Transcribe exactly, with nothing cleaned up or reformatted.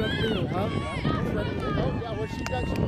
ready to go, huh? You ready to go? Yeah, well, she got, she